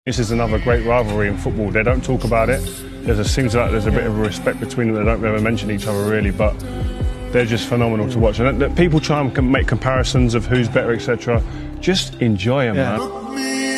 This is another great rivalry in football. They don't talk about it. Seems like there's a bit of a respect between them. They don't ever mention each other really, but they're just phenomenal to watch. And people try and make comparisons of who's better, etc. Just enjoy them, man.